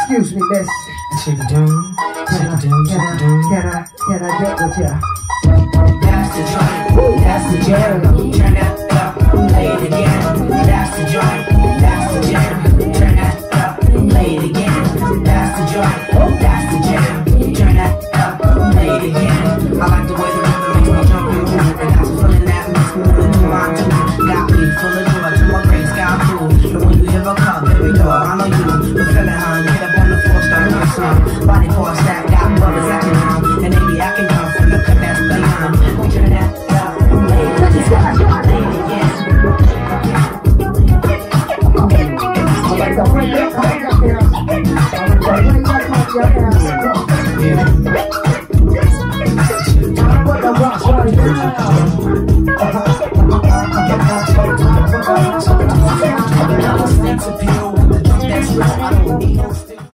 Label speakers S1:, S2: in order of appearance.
S1: Excuse me, miss.
S2: Can
S1: I get with ya?
S2: That's the joint, that's the jam. Turn that up, play it again. That's the joint, that's the jam. Turn that up, play it again. That's the joint, that's the jam. Turn that up, play it again. I like the way the rhythm makes me jump and move, and that's a feeling that makes me wanna do my do. Got me full of joy to my gray sky blue. And when you hear a cup, there we go. I know you, the feeling, huh? Get up on the floor, start doing some body parts that got brothers acting down, and maybe I can come from the cut that's beyond. We turn that up, play it again, play it again.
S1: All right, so bring that up here. All right, so bring that up here.